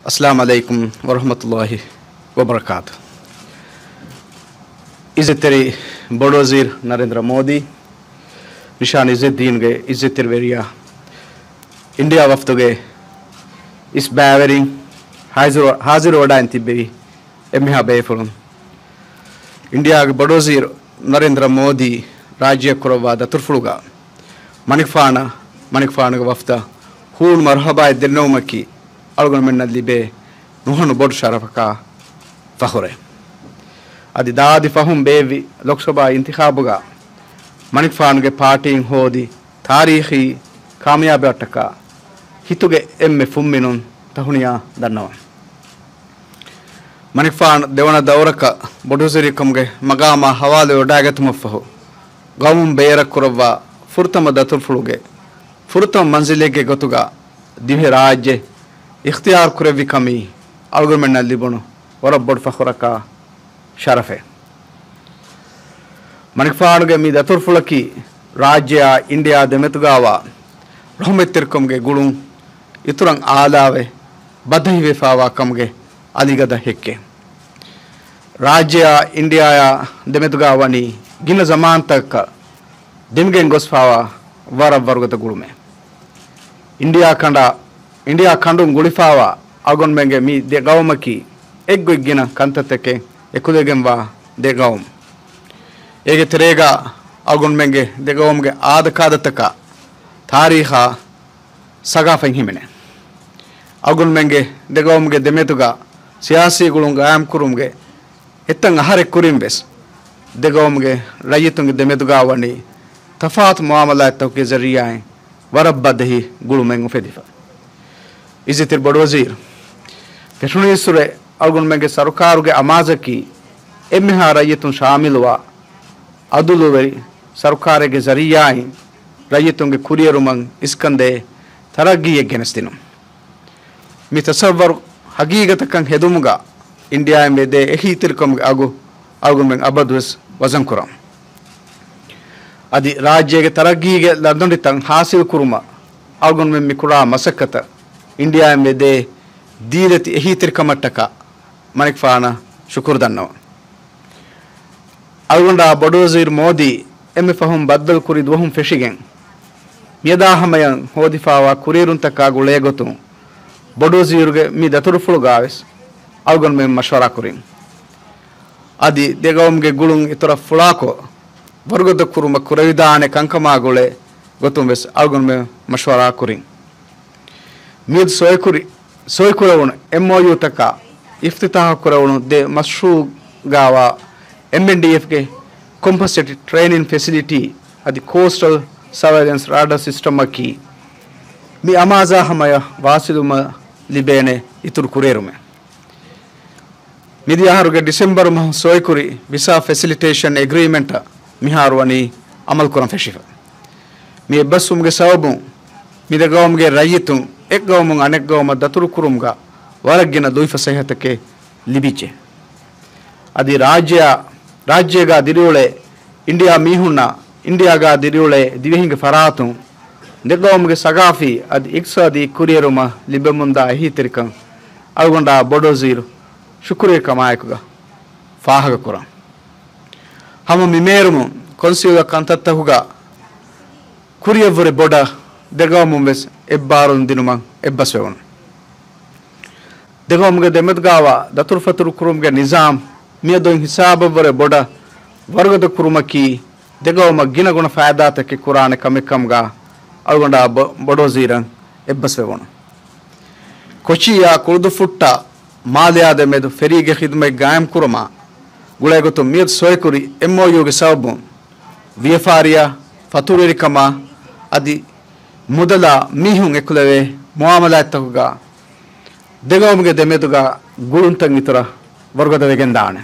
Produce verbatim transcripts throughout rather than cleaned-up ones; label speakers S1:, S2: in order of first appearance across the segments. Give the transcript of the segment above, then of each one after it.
S1: अस्सलाम वालेकुम वरहमतुल्लाहि वबरकातुह। इज़्ज़तेरी बड़ वज़ीर नरेंद्र मोदी निशान इज़्ज़ुद्दीन गे इज़्ज़तेर वेरिया इंडिया वफ्तुगे इस बैवरिंग हाजिर हाजिर वडाइन तिब्बेवी एम्हा बेफुलुन इंडिया गे बड़ वज़ीर नरेंद्र मोदी राज्य कुरवा दतुरफुलुगा मनिकफाना मनिकफाना वफ्ता हून मरहबा दिनोमकी अलगुन मिन्नल्ली बे नुहनु बोड शरफका फखुरे अदि दादि फहुम बेवी लोकसभा इंतखाबुगा मनिकफान गे पार्टी होदी तारीखी कामयाबी अटका हितुगे एम्मे फुम्मिनुन तहुनिया दन्नवा मनिकफान देवना दौरक बोडुजरी कमगे मगामा हवाले ओडागतुमफहु गौम बेर कुरवा फुर्तम दतुरफुलुगे फुर्तम मंजिलेगे गोतुगा दिव्य राज्य इख्तियार कुरेवी कमी अलगुमेन्नल्ली बुनु वरब्बड फखुरका शरफे मनिकफानुगे मी दतुरफुलकी राज्य इंडिया देमेतुगावा रहमेतिरकमगे गुळु इतुरंग आलावे बदहिवे फावा कमगे अलिगद हेक्के राज्य इंडिया देमेतुगावनी गिन जमान तक दिमगे गोस्फावा वर वर्गद गुळुमे इंडिया खंड इंडिया खंडु गुಳಿಫಾವ ಆಗೊನ್ಮೆಂಗೆ ಮಿ ದೆಗೌಮಕಿ ಎಗ್ಗೊಗ್ಗಿನ ಕಂತತಕ್ಕೆ ಎಕುದೆಗೆಂಬ ದೆಗೌಮ್ ಏಗೆ ತೆರೆಗ ಆಗೊನ್ಮೆಂಗೆ ದೆಗೌಮ್ಗೆ ಆದ ಕಾದತಕ ತಾರೀಖ ಸಗಾಫಂ ಹಿಮೆನೆ ಆಗೊನ್ಮೆಂಗೆ ದೆಗೌಮ್ಗೆ ದೆಮೆತುಗ ಸಿಯಾಸಿಗುಳುಂಗ ಆಮ್ ಕುರುಮ್ಗೆ ಎತ್ತಂಗ ಹರೆ ಕುರಿಂಬೆಸ್ ದೆಗೌಮ್ಗೆ ರೈಯತುಂಗೆ ದೆಮೆತುಗ ಅವನಿ ತಫಾತ್ ಮುಆಮಲಾ ತೌಕೆ ಜರಿಯಾಯ್ ವರಬ್ಬದಹಿ ಗುಳುಮೆಂಗು ಫೆದಿಫ इज़्ज़तेर बड़ वज़ीर पेशुनीसुरे अलगुनमेंगे सरकारुगे अमाजकी एम्हा रय्यतुन शामिल हुआ अदुलुवेरी सरकारेगे जरियाई रय्यतुंगे कुरियरुमंग इसकंदे तरग्गी एग्गेनस्तिनु मी तसव्वुर हकीकतकं हेदुमुगा इंडिया में दे एहीतिरकमगे अगु अलगुनमेंग अबदुस वजन कुरम अदि राज्यगे तरग्गीगे लदुंडितं हासिल कुरुमा अलगुनमें मिकुड़ा मसक्कत इंडिया में दे दीरति यही तिरकमट्टका मनिकफाना शुक्र दन्नव अलगुंडा बड़ वज़ीर मोदी एम्मे फहुम बद्दल कुरि दुहुम फेशिगें मियदाहमयं होदिफावा कुरिरुंतका गुळेगोतु बड़ वज़ीरुगे मी दतुरफुलुगावेस अलगुन में मशवरा कुरिं अदि देगौम्गे गुळुं इतर फुळाको वर्गद कुरुम कुरविदाने कंकमा गुळे गोतुंबेस अलगुन में मशवरा कुरिं मीद सोयकुरी सोयकुरवण एमओयू तक इफ्तिताह कुरवण दे मशरू गावा एमएनडीएफ के कंपनसेट ट्रेनिंग फैसिलिटी अदि कोस्टल सर्वेलेंस राडार सिस्टम की मी अमाजा हमय वासिलुम लिबेने इतुर कुरेरुमे मिदियारुगे डिसेंबर मह सोयकुरी विसा फैसिलिटेशन एग्रीमेंट मिहारवनी अमल कुरम फेशिफ मी बसुमगे सबु मिदगौमगे रयितु एक गौमुंग अनेक गौम दतुरु कुरुमगा वरगिन दुइफ सहितके लिबिचे अदि राज्य राज्यगा दिरियोळे इंडिया मीहुना इंडियागा दिरियोळे दिवेहिंग फरातु नेगौमगे सगाफी अदि इक्सादि कुरियरुमा लिबेमुंदा हितिरकं अलगुंडा बड़ वज़ीर शुक्रिया कमायकुगा फाहग कुरा हम मिमेरुमु कोन्सियुगा कंतत्तहुगा कुरियवरे बोड देगौमुंबेस एब्बारुन दिनुमं एब्बसवेवन देगौमुगे देमेतगावा दतुर फतुर कुरुमगे निजाम मियदों हिसाब वरे बोडा वर्गद कुरुमकी देगौम गिनगुण फायदा तके कुरान कमे कमगा अलगुंडा बड़ वज़ीरं एब्बसवेवन कोचिया कुर्दु फुट्टा मालिया देमेदु फेरीगे खिदमे गायम कुरमा गुळेगोतु मियद सोयकुरी एमओयूगे सबु वियफारिया फतुरेरिकमा अदि मुदल मीहुं एकुलवे मुआमला तहुगा देगौमगे देमेतुगा गुळुंतंगितर वर्गदवेಗೆಂದಾಣೆ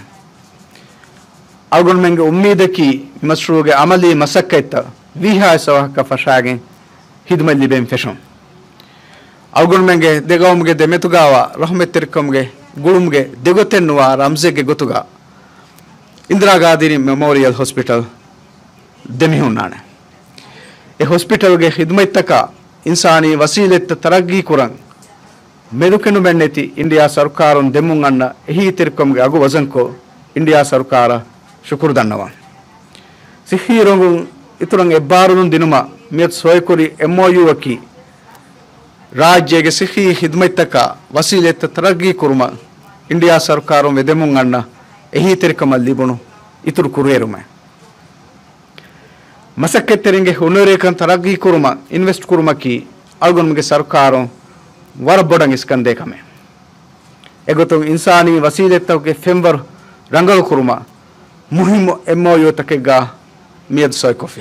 S1: अलगुनमेंगे उम्मीदकी मशरूगे अमली मसक्कैत विहाय सवहक फशागे हिदमल्ली बेम फेशम अलगुनमेंगे देगौमगे देमेतुगावा रहमेतिरकमगे गुळुमगे देगोतेन्नुवा रमजेगे गोतुगा इंदिरा गांधी मेमोरियल हॉस्पिटल देमिहुन्नाणे ए हॉस्पिटल के खिदमत तक इंसानी वसीले तरक्की कुरंग ಮೆದುಕೆನು ಬೆಣ್ಣೆತಿ ಇಂಡಿಯಾ ಸರ್ಕಾರ ದೆಮ್ಮುಂಗಣ್ಣ ಎಹಿ ತಿರ್ಕೊಂಗೆ ಅಗು ವಜಂಕೋ ಇಂಡಿಯಾ ಸರ್ಕಾರ ಶುಕುರ್ದಣ್ಣವ ಸಿಹಿರಂಗು ಇತುರಂಗ ಎಬ್ಬಾರು ದಿನುಮ ಮಿಯತ್ ಸೋಯ್ಕುರಿ ಎಂಒಯು ಅಕ್ಕಿ ರಾಜ್ಯಗೆ ಸಿಹಿ ಹಿದ್ಮೈತಕ ವಸೀಲೆತ್ತ ತರಗಿ ಕುರುಮ ಇಂಡಿಯಾ ಸರ್ಕಾರ ವೆದೆಮುಂಗಣ್ಣ ಎಹಿ ತಿರ್ಕಮಲ್ಲಿ ಬುಣು ಇತುರು ಕುರುವೇರುಮೆ ಮಸಕ್ಕೆತ್ತರಿಂಗೆ ಹುಣ್ಣುರೇಕನ್ ತರಗಿ ಕುರುಮ ಇನ್ವೆಸ್ಟ್ ಕುರುಮಕ್ಕಿ ಅಲ್ಗೊನ್ಮಗೆ ಸರ್ಕಾರ ವರಬ್ಬೊಡಂಗೆ ಸ್ಕಂದೆ ಕಮೆ ಎಗೊತ್ತು ಇನ್ಸಾನಿ ವಸೀಲೆತ್ತವಕ್ಕೆ ಫೆಂಬರ್ ರಂಗಲ್ ಕುರುಮ ಮುಹಿಮ್ ಎಂಒಯು ತಕೆಗ ಮಿಯದ್ ಸೋಯ್ಕೊಫಿ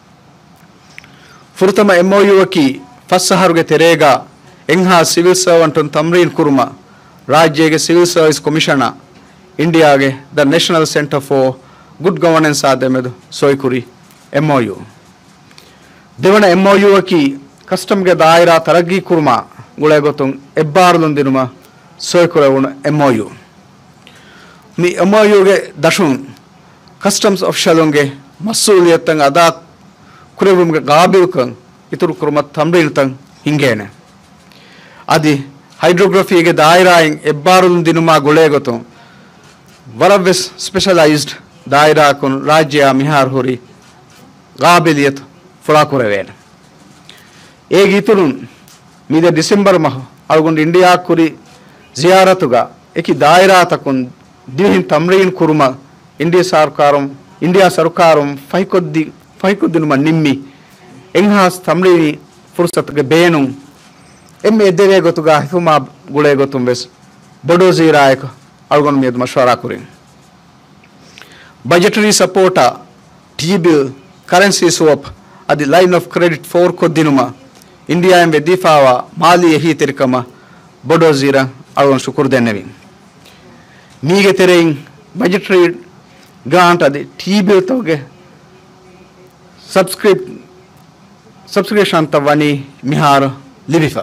S1: ಫುರ್ತಮ ಎಂಒಯು ಅಕ್ಕಿ ಫಸ್ಸಹರುಗೆ ತೆರೇಗ ಎಂಹಾ ಸಿವಿಲ್ ಸರ್ವೆಂಟ್ ತಮ್ರೀನ್ ಕುರುಮ ರಾಜ್ಯಗೆ ಸಿವಿಲ್ ಸರ್ವಿಸ್ ಕಮಿಷನ ಇಂಡಿಯಾಗೆ the national centre for good governance ಆದೆಮೆದು ಸೋಯ್ಕುರಿ ಎಂಒಯು ದೇವಣ ಎಂಒಯು ಅಕ್ಕಿ ಕಸ್ಟಮ್ಗೆ ದಾಯಿರಾ ತರಗಿ ಕುರುಮ ಗುಳೆ ಗೊತ್ತು ಎಬ್ಬಾರದೊಂದಿನುಮ ಸೋಯ್ಕುರವಣ ಎಂಒಯು ಮಿ ಎಂಒಯುಗೆ ದಶುನ್ ಕಸ್ಟಮ್ಸ್ ಆಫೀಸರ್ಗೆ ಮಸೂಲಿಯತ್ತಂಗೆ ಅದಾ ಕುರೆವುಮ್ಗೆ ಗಾಬಿಲ್ಕಂಗ್ ಇತರು ಕುರುಮ ತಮ್ರೀನ್ ತಂಗ್ ಹಿಂಗೇನೆ ಅದಿ ಹೈಡ್ರೋಗ್ರಫಿಗೆ ದಾಯಿರಾಯಿಂಗ್ ಎಬ್ಬಾರು ದಿನುಮ ಗುಳೆ ಗೊತ್ತು ವರವೆಸ್ ಸ್ಪೆಷಲೈಸ್ಡ್ ದಾಯಿರಾ ಕುನ್ ರಾಜ್ಯ ಮಿಹಾರ್ ಹುರಿ ಗಾಬಿಲಿಯತ್ ಫುಳಾಕುರವೇನೆ ಏಗ ಇತುರು ಮೀದೆ ಡಿಸೆಂಬರ್ ಮಹ ಅಲ್ಗೊಂಡು ಇಂಡಿಯಾ ಕುರಿ ಜಿಯಾರತುಗ ಏಕಿ ದಾಯಿರಾ ತಕುನ್ ದಿಹಿನ್ ತಮ್ರೀನ್ ಕುರುಮ ಇಂಡಿಯಾ ಸರ್ಕಾರಂ ಇಂಡಿಯಾ ಸರ್ಕಾರಂ ಫೈಕೊದ್ದಿ ಫೈಕೊದ್ದಿನುಮ ನಿಮ್ಮಿ ಎಂಹಾಸ್ ತಮ್ರೀನಿ ಫುರ್ಸತ್ಗೆ ಬೇನು ಎಮ್ಮೆ ಎದ್ದೆಗೆ ಗೊತ್ತುಗ ಹಿಫುಮಾ ಗುಳೆ ಗೊತ್ತುಂ ಬೆಸ್ ಬಡೋಜೀರಾಯಕ ಅಲ್ಗೊಂಡು ಮೀದ್ ಮಶ್ವರಾ ಕುರಿ budgetary support T bill currency swap ಅದಿ ಲೈನ್ ಆಫ್ ಕ್ರೆಡಿಟ್ ಫೋರ್ ಕೊದ್ದಿನುಮ ಇಂಡಿಯಾ ಎಂಬೆ ದಿಫಾವ ಮಾಲಿ ಎಹಿ ತೆರಿಕಮ ಬಡೋಜೀರ ಅಲ್ಗೊಂಡು ಶುಕುರ್ದೆನ್ನೆವಿ ಮೀಗೆ ತೆರೆಯಿಂಗ್ ಬಜೆಟರಿ ಗ್ರಾಂಟ್ ಅದಿ ಟಿ ಬಿಲ್ ತವಗೆ ಸಬ್ಸ್ಕ್ರಿಪ್ ಸಬ್ಸ್ಕ್ರಿಪ್ಷನ್ ತವನಿ ಮಿಹಾರ್ ಲಿಬಿಫ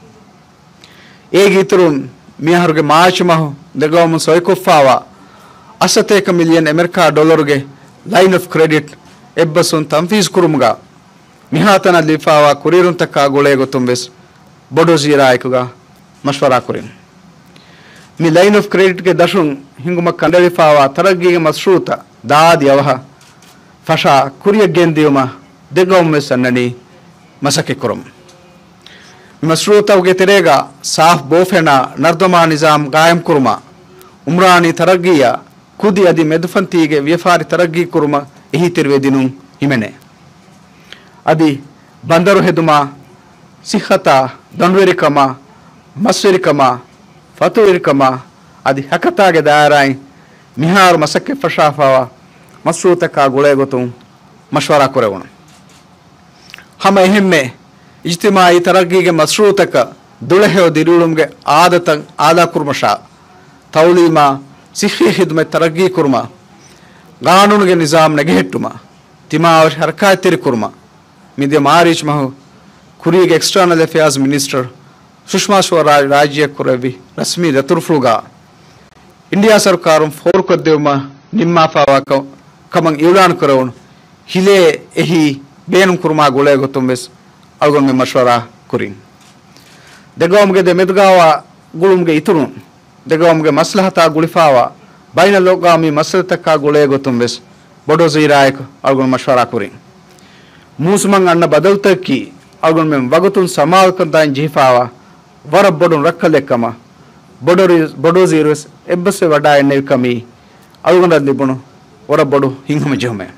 S1: ಏಗಿತರು ಮಿಹಾರ್ಗೆ ಮಾರ್ಚ್ ಮಹು ದೆಗವಮು ಸೊಯ್ಕೊಫಾವ ಅಸತೇಕ ಮಿಲಿಯನ್ ಅಮೆರಿಕಾ ಡಾಲರ್ಗೆ ಲೈನ್ ಆಫ್ ಕ್ರೆಡಿಟ್ ಎಬ್ಬಸುನ್ ತಂಫೀಸ್ ಕುರುಮುಗ ಮಿಹಾತನ ಲಿಫಾವ ಕುರಿರುಂತಕ್ಕ ಗುಳೆ ಗೊತ್ತುಂಬೆಸ್ ಬಡೋಜೀರಾಯಕುಗ ಮಶ್ವರಾ ಕುರಿನ್ ಮಿ ಲೈನ್ ಆಫ್ ಕ್ರೆಡಿಟ್ಗೆ ದಶುನ್ ಹಿಂಗುಮ ಕಂಡಲಿಫಾವ ತರಗಿಗೆ ಮಶ್ರೂತ ದಾದಿ ಅವಹ ಫಶಾ ಕುರಿಯ ಗೆಂದಿಯುಮ ದೆಗವಮ್ಮೆ ಸನ್ನನಿ ಮಸಕೆ ಕುರುಮ್ ಮಶ್ರೂತವ್ಗೆ ತೆರೆಗ ಸಾಫ್ ಬೋಫೆನ ನರ್ದಮಾ ನಿಜಾಮ್ ಗಾಯಂ ಕುರುಮ ಉಮ್ರಾನಿ ತರಗಿಯ ಕುದಿ ಅದಿ ಮೆದುಫಂತಿಗೆ ವ್ಯಫಾರಿ ತರಗಿ ಕುರುಮ ಎಹಿ ತಿರುವೆ ದಿನು ಹಿಮೆನೆ ಅದಿ ಬಂದರು ಹೆದುಮ ಸಿಹತ ದನ್ವೆರಿಕಮ ಮಸ್ವೆರಿಕಮ ಫತುವೆರಿಕಮ ಅದಿ ಹಕತಾಗೆ ದಾರಾಯ್ ಮಿಹಾರ್ ಮಸಕ್ಕೆ ಫಶಾಫಾವ ಮಶ್ರೂತಕ ಗುಳೆ ಗೊತ್ತು ಮಶ್ವರಾ ಕುರೆವಣ ಹಮ ಎಹೆಮ್ಮೆ ಇಜ್ತಿಮಾಯಿ ತರಗಿಗೆ ಮಶ್ರೂತಕ ದುಳಹೆಯೋ ದಿರುಳುಮ್ಗೆ ಆದತ ಆದಾ ಕುರ್ಮಶಾ ತೌಲೀಮ ಸಿಹಿ ಹಿದ್ಮೆ ತರಗಿ ಕುರ್ಮ ಕಾನೂನಿಗೆ ನಿಜಾಮ್ ನೆಗೆಹೆಟ್ಟುಮ ತಿಮಾ ಅವರ್ ಹರ್ಕಾಯತಿರಿ ಕುರ್ಮ ಮಿದೆ ಮಾರೀಚ್ ಮಹು ಕುರಿಗೆ external affairs minister Sushma Swaraj ರಾಜ್ಯ ಕುರವಿ ರಶ್ಮಿ ದತುರ್ಫುಗ ಇಂಡಿಯಾ ಸರ್ಕಾರ ಫೋರ್ ಕೊದ್ದೇವಮ ನಿಮ್ಮ ಫಾವಾಕ ಕಮಂಗ್ ಇವ್ಲಾನ್ ಕುರವನು ಹಿಲೆ ಎಹಿ ಬೇನು ಕುರ್ಮಾ ಗುಳೆ ಗೊತ್ತುಂಬೆಸ್ ಅಲ್ಗೊಮ್ಮೆ ಮಶ್ವರಾ ಕುರಿನ್ ದೆಗವಮ್ಗೆ ದೆ ಮೆದ್ಗಾವ ಗುಳುಮ್ಗೆ ಇತುರು ದೆಗವಮ್ಗೆ ಮಸ್ಲಹತ ಗುಳಿಫಾವ ಬೈನ ಲೋಗಾಮಿ ಮಸ್ಲತಕ್ಕ ಗುಳೆ ಗೊತ್ತುಂಬೆಸ್ ಬಡೋಜೀರಾಯಕ್ ಅಲ್ಗೊಮ್ಮೆ ಮಶ್ವರಾ ಕುರಿನ್ ಮೂಸುಮಂಗ್ ಅಣ್ಣ ಬದಲ್ತಕ್ಕಿ ಅಲ್ಗೊಮ್ಮೆ ವಗತುನ್ ಸಮಾವಕಂತಾಯಿನ್ ಜಿಫಾವ ವರ ಬಡುನ್ ರಕ್ಕ ಲೆಕ್ಕಮ ಬಡೋರಿ ಬಡೋಜೀರುಸ್ ಎಬ್ಬಸೆ ವಡ ಎಣ್ಣೆ ಕಮಿ ಅಲ್ಗೊಂಡ ದಿಬ್ಬುಣು ವರ ಬಡು ಹಿಂಗಮ ಜೊಮೆ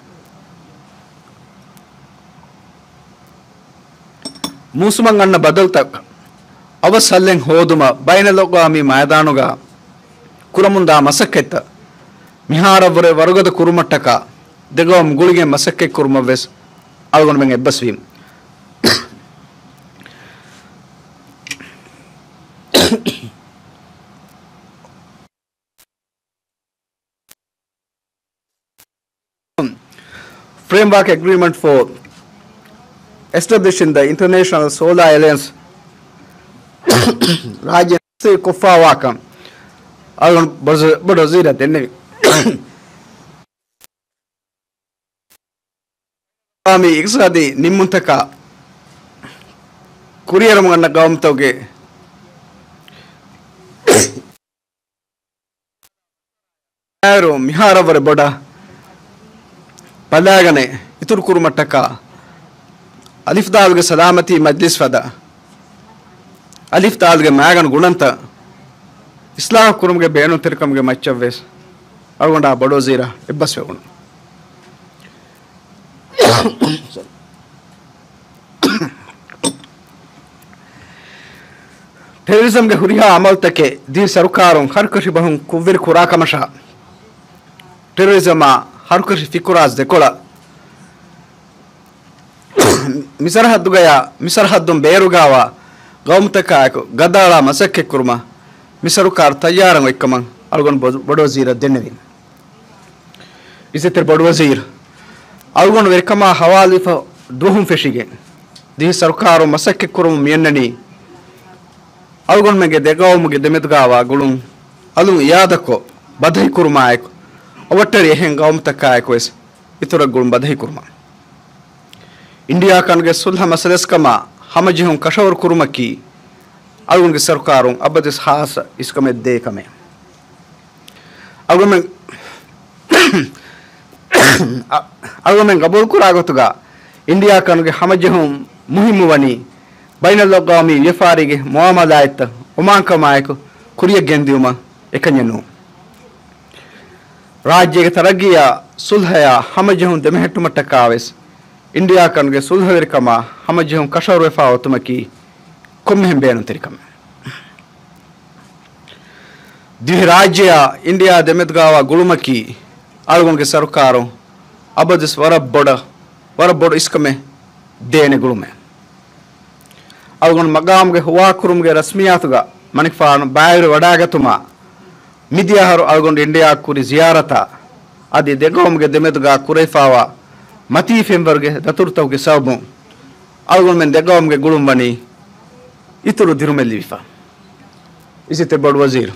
S1: ಮೂಸುಮಂಗ್ ಅಣ್ಣ ಬದಲ್ತಕ್ಕ ಅವ ಸಲ್ಲೆಂಗ್ ಹೋದುಮ ಬೈನ ಲೋಗಾಮಿ ಮೈದಾನುಗ ಕುರಮುಂದ ಮಸಕ್ಕೆತ್ತ ಮಿಹಾರವರೆ ವರ್ಗದ ಕುರುಮಟ್ಟಕ ದೆಗವಂ ಗುಳಿಗೆ ಮಸಕ್ಕೆ ಕುರುಮವೆಸ್ ಅಲ್ಗೊಂಡು ಮೆಂಗೆ ಎಬ್ಬಸ್ವೀಂ framework agreement for establishing the International Solar Alliance Rajya Kofawaka Algon Bodozira Tenevi Ami Exadi Nimuntaka Kuriyaramana Gomtoge बैरो मिहारवर बड़ा पलागने इतुर कुरुमट्टका अलिफ दालगे सलामती मजलिस फदा अलिफ दालगे मैगन गुणंत इस्लाम कुरुमगे बेनु तिरकमगे मच्चवेस अळगोंडा बड़ो जीरा इब्बस वेगुण टेररिज्म के हुरिया अमल तके दी सरकारों हर कशी बहु कुव्विर खुराकमशा टेररिज्म हर कशी फिकुराज देकोला मिसर हद्दु गया मिसर हद्दुम बेरुगावा गौम तकायको गदाला मसक्के कुर्मा मिसरुकार तैयार वैकमं अलगोन बड़ो जीर देनेदी इसे तेर बड़ो वजीर अलगोन वेकमा हवालिफ दुहुम फेशिगे दी सरकारों मसक्के कुर्म मियन्ननी अलगोन मेगे देगाव मुगे देमेदगावा गुलुं अलुं यादको बधई कुर्मायको अवट्टरी हें गौम तकायको इस इतुर गुलुं बधई कुर्मा इंडिया कनगे सुलह मसलस कमा हम जिहुं कशवर कुर्मकी अलगोन के सरकारों अब दिस हास इसको में दे कमे अलगोन में अलगोन में कबूल कुरागतुगा इंडिया कनगे हम जिहुं मुहिम वनी बैनल-अक़वामी व्यापारिगे मुआमलात उमांकमायको कुरिय गेंदियुमा एकन्यनु राज्य के तरगिया सुलहया हम जिहुं देमेहट्टु मट्टकावेस इंडिया कनगे सुलह वेरकमा हम जिहुं कशवर वेफावतुमकी कुम्में बेनु तिरकम द्वि राज्य इंडिया देमेदगावा गुलुमकी अलगोन के सरकारों अब दिस वरब बड़ वरब बड़ इसकमे देने गुलुमे अलगोन मगाम के हुआ कुरुम के रस्मियातुगा मनिकफान बायर वडागतुमा मिदिया हर अलगोन इंडिया कुरी जियारता आदि देगोम के देमेदगा कुरेफावा मती फेंबर के दतुरतव के सबु अलगोन में देगोम के गुलुम बनी इतुरु दिरुमे लिफा इसी ते बड़ वजीर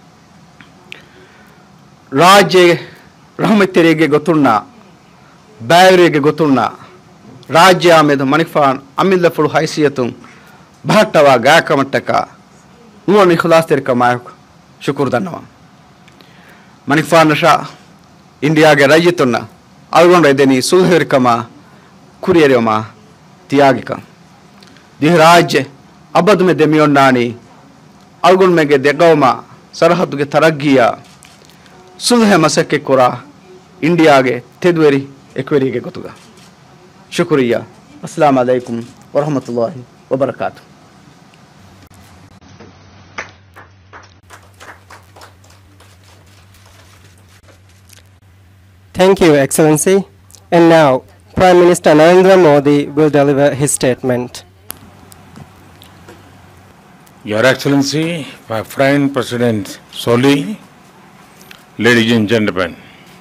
S1: राज्य रहमतेरेगे गोतुन्ना बायरेगे गोतुन्ना राज्य आमेद मनिकफान अमिल फुल हैसियतुं बहट्टवा गाकमट्टका नुवन इखलास तेर कमायक शुक्र दन्नवा मनिकफान नशा इंडिया के रय्यतुन्ना अलगोन रेदेनी सुलहर कमा कुरियरेमा तियागिका दिह राज्य अबद में देमियोन नानी अलगोन में के देगौमा सरहद के तरगिया सुलह मसके कुरा इंडिया के तेदवेरी एकवेरी के गोतुगा शुक्रिया अस्सलाम वालेकुम व रहमतुल्लाहि व बरकातुहू
S2: Thank you, Excellency. And now, Prime Minister Narendra Modi will deliver his statement.
S3: Your Excellency, my friend President Soli, ladies and gentlemen,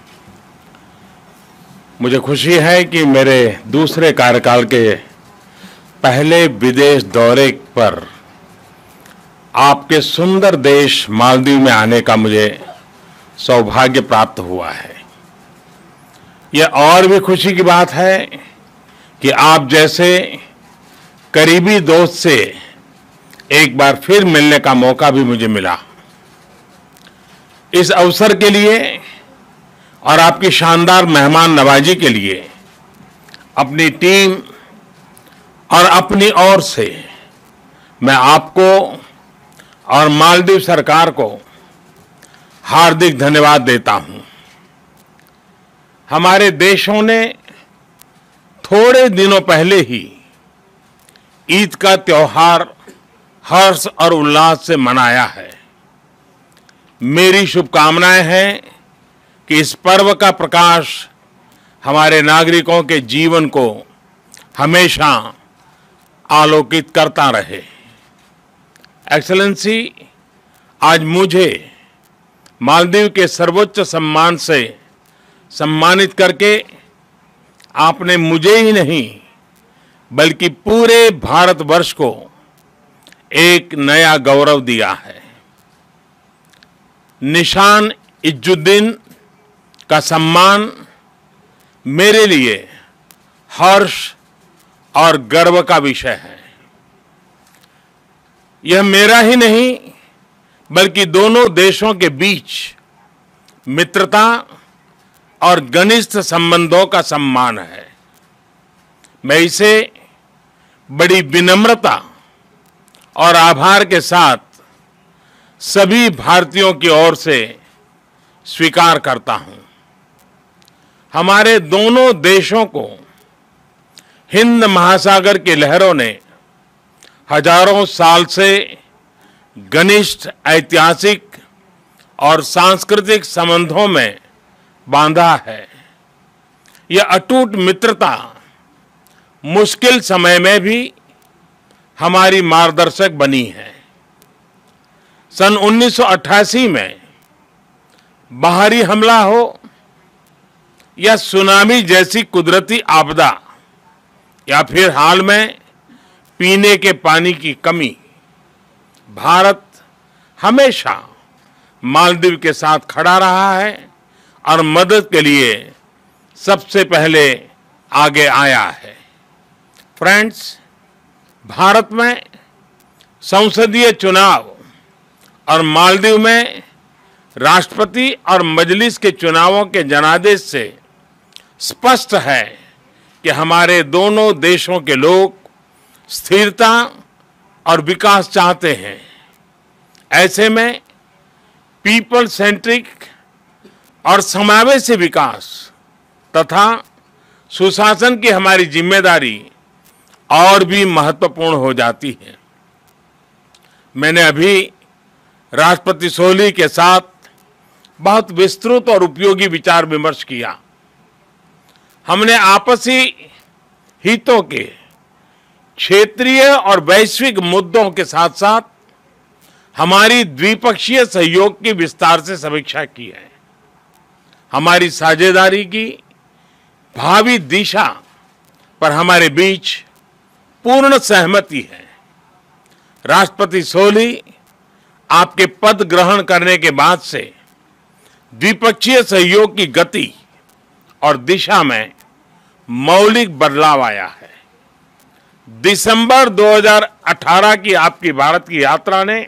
S3: मुझे खुशी है कि मेरे दूसरे कार्यकाल के पहले विदेश दौरे पर आपके सुंदर देश मालदीव में आने का मुझे सौभाग्य प्राप्त हुआ है। यह और भी खुशी की बात है कि आप जैसे करीबी दोस्त से एक बार फिर मिलने का मौका भी मुझे मिला। इस अवसर के लिए और आपकी शानदार मेहमान नवाजी के लिए अपनी टीम और अपनी ओर से मैं आपको और मालदीव सरकार को हार्दिक धन्यवाद देता हूं। हमारे देशों ने थोड़े दिनों पहले ही ईद का त्योहार हर्ष और उल्लास से मनाया है। मेरी शुभकामनाएं हैं कि इस पर्व का प्रकाश हमारे नागरिकों के जीवन को हमेशा आलोकित करता रहे। एक्सेलेंसी, आज मुझे मालदीव के सर्वोच्च सम्मान से सम्मानित करके आपने मुझे ही नहीं बल्कि पूरे भारतवर्ष को एक नया गौरव दिया है। निशान इज्जुद्दीन का सम्मान मेरे लिए हर्ष और गर्व का विषय है। यह मेरा ही नहीं बल्कि दोनों देशों के बीच मित्रता और घनिष्ठ संबंधों का सम्मान है। मैं इसे बड़ी विनम्रता और आभार के साथ सभी भारतीयों की ओर से स्वीकार करता हूं। हमारे दोनों देशों को हिंद महासागर की लहरों ने हजारों साल से घनिष्ठ ऐतिहासिक और सांस्कृतिक संबंधों में बांधा है। यह अटूट मित्रता मुश्किल समय में भी हमारी मार्गदर्शक बनी है। सन उन्नीस सौ अट्ठासी में बाहरी हमला हो या सुनामी जैसी कुदरती आपदा या फिर हाल में पीने के पानी की कमी, भारत हमेशा मालदीव के साथ खड़ा रहा है और मदद के लिए सबसे पहले आगे आया है। फ्रेंड्स, भारत में संसदीय चुनाव और मालदीव में राष्ट्रपति और मजलिस के चुनावों के जनादेश से स्पष्ट है कि हमारे दोनों देशों के लोग स्थिरता और विकास चाहते हैं। ऐसे में पीपल सेंट्रिक और समावेशी विकास तथा सुशासन की हमारी जिम्मेदारी और भी महत्वपूर्ण हो जाती है। मैंने अभी राष्ट्रपति सोली के साथ बहुत विस्तृत और उपयोगी विचार विमर्श किया। हमने आपसी हितों के क्षेत्रीय और वैश्विक मुद्दों के साथ साथ हमारी द्विपक्षीय सहयोग की विस्तार से समीक्षा की है। हमारी साझेदारी की भावी दिशा पर हमारे बीच पूर्ण सहमति है। राष्ट्रपति सोली आपके पद ग्रहण करने के बाद से द्विपक्षीय सहयोग की गति और दिशा में मौलिक बदलाव आया है। दिसंबर दो हज़ार अठारह की आपकी भारत की यात्रा ने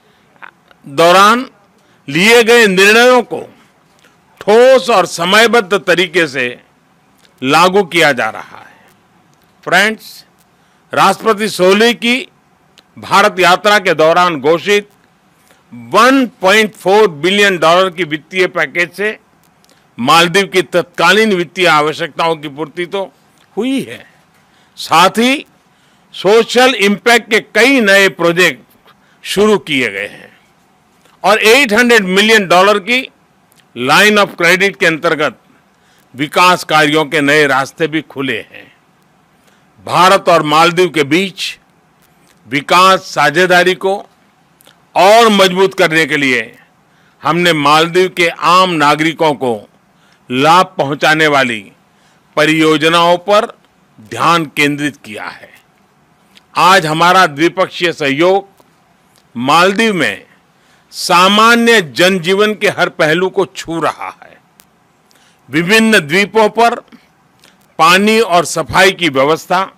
S3: दौरान लिए गए निर्णयों को ठोस और समयबद्ध तरीके से लागू किया जा रहा है। फ्रेंड्स, राष्ट्रपति सोली की भारत यात्रा के दौरान घोषित एक पॉइंट चार बिलियन डॉलर की वित्तीय पैकेज से मालदीव की तत्कालीन वित्तीय आवश्यकताओं की पूर्ति तो हुई है, साथ ही सोशल इम्पैक्ट के कई नए प्रोजेक्ट शुरू किए गए हैं और आठ सौ मिलियन डॉलर की लाइन ऑफ क्रेडिट के अंतर्गत विकास कार्यों के नए रास्ते भी खुले हैं। भारत और मालदीव के बीच विकास साझेदारी को और मजबूत करने के लिए हमने मालदीव के आम नागरिकों को लाभ पहुंचाने वाली परियोजनाओं पर ध्यान केंद्रित किया है। आज हमारा द्विपक्षीय सहयोग मालदीव में सामान्य जनजीवन के हर पहलू को छू रहा है। विभिन्न द्वीपों पर पानी और सफाई की व्यवस्था,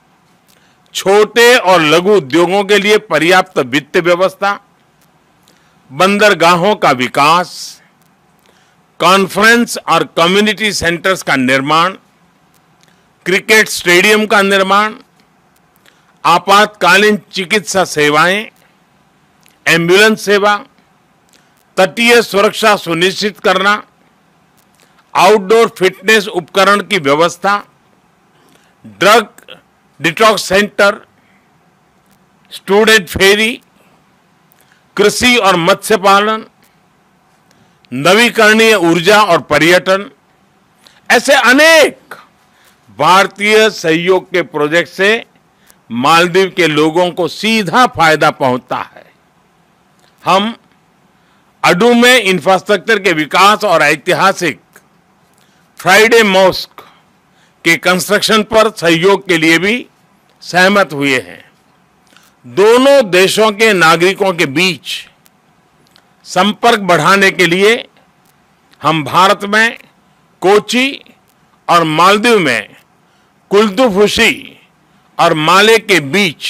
S3: छोटे और लघु उद्योगों के लिए पर्याप्त वित्त व्यवस्था, बंदरगाहों का विकास, कॉन्फ्रेंस और कम्युनिटी सेंटर्स का निर्माण, क्रिकेट स्टेडियम का निर्माण, आपातकालीन चिकित्सा सेवाएं, एम्बुलेंस सेवा, तटीय सुरक्षा सुनिश्चित करना, आउटडोर फिटनेस उपकरण की व्यवस्था, drug detox centre, student ferry, कृषि और मत्स्य पालन, नवीकरणीय ऊर्जा और पर्यटन, ऐसे अनेक भारतीय सहयोग के प्रोजेक्ट से मालदीव के लोगों को सीधा फायदा पहुंचता है। हम अडू में इंफ्रास्ट्रक्चर के विकास और ऐतिहासिक फ्राइडे मॉस्क के कंस्ट्रक्शन पर सहयोग के लिए भी सहमत हुए हैं। दोनों देशों के नागरिकों के बीच संपर्क बढ़ाने के लिए हम भारत में कोची और मालदीव में कुल्दुफुशी और माले के बीच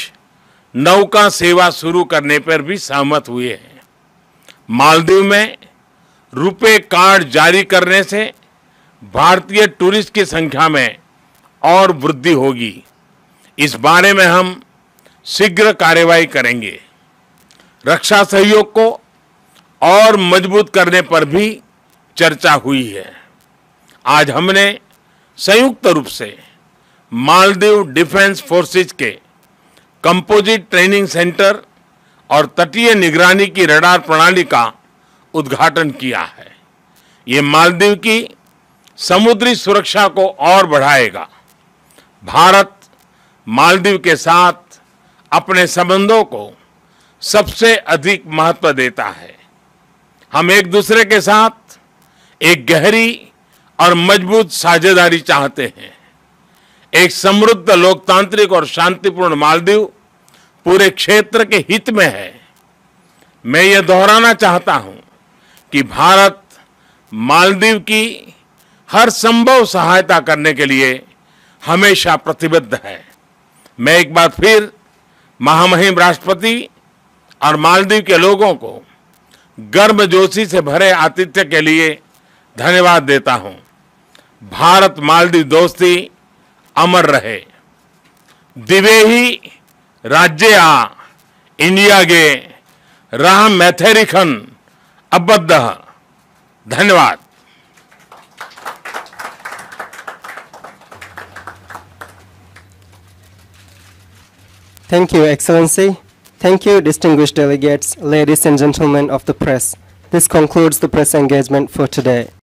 S3: नौका सेवा शुरू करने पर भी सहमत हुए हैं। मालदीव में रुपे कार्ड जारी करने से भारतीय टूरिस्ट की संख्या में और वृद्धि होगी। इस बारे में हम शीघ्र कार्यवाही करेंगे। रक्षा सहयोग को और मजबूत करने पर भी चर्चा हुई है। आज हमने संयुक्त रूप से मालदीव डिफेंस फोर्सेज के कंपोजिट ट्रेनिंग सेंटर और तटीय निगरानी की रडार प्रणाली का उद्घाटन किया है। ये मालदीव की समुद्री सुरक्षा को और बढ़ाएगा। भारत मालदीव के साथ अपने संबंधों को सबसे अधिक महत्व देता है। हम एक दूसरे के साथ एक गहरी और मजबूत साझेदारी चाहते हैं। एक समृद्ध, लोकतांत्रिक और शांतिपूर्ण मालदीव पूरे क्षेत्र के हित में है। मैं ये दोहराना चाहता हूं कि भारत मालदीव की हर संभव सहायता करने के लिए हमेशा प्रतिबद्ध है। मैं एक बार फिर महामहिम राष्ट्रपति और मालदीव के लोगों को गर्मजोशी से भरे आतिथ्य के लिए धन्यवाद देता हूं। भारत मालदीव दोस्ती अमर रहे। दिवेही राज्य आ इंडिया गे राह मैथेरिखन अबद्ध। धन्यवाद।
S2: Thank you, Excellency. Thank you, distinguished delegates, ladies and gentlemen of the press. This concludes the press engagement for today.